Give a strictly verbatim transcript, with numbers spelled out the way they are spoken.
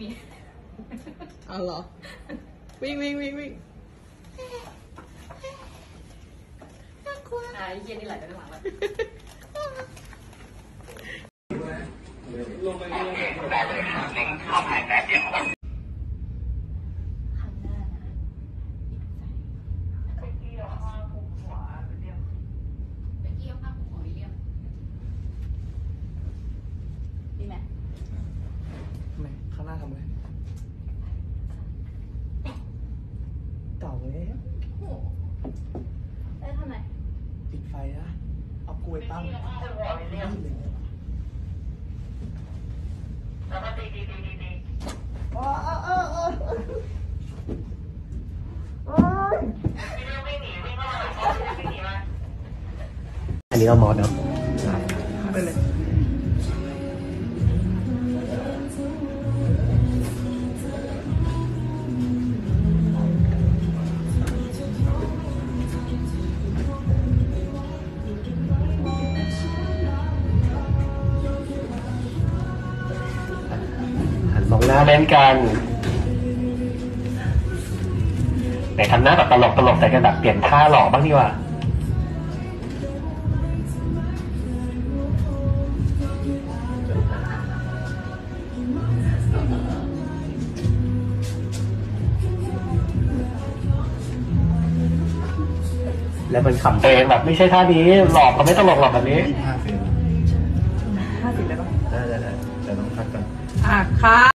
มีเอาเหรอวิ่งวิ่งวิ่งวิ่งน่ากลัวอ่ะไอ้เย็นนี่ไหลไปข้างหลังแล้วลงไปเรื่อยๆเข้าหายแป๊บเดียวข้างหน้านะเมื่อกี้เอาผ้าคลุมหัววิลเลียมเมื่อกี้เอาผ้าคลุมหัววิลเลียมดีไหมทำไมข้างหน้าทำไงเก่าเลยได้ทำไมปิดไฟนะเอากล้วยตั้งแล้วก็ตีตีตีตีตีอ๋ออ๋ออ๋ออ๋ออันนี้เรามอดเนาะไปเลยมองหน้าเล่นกันไหนทำหน้าแบบตลกตลกแต่กันแบบเปลี่ยนท่าหล่อบ้างดีกว่าแล้วมันขำเองแบบไม่ใช่ท่านี้หลอกก็ไม่ตลกหรอกแบบนี้ห้าสิบห้าสิบเลยปะได้ได้ได้แต่ต้องพักกันอ่ะค่ะ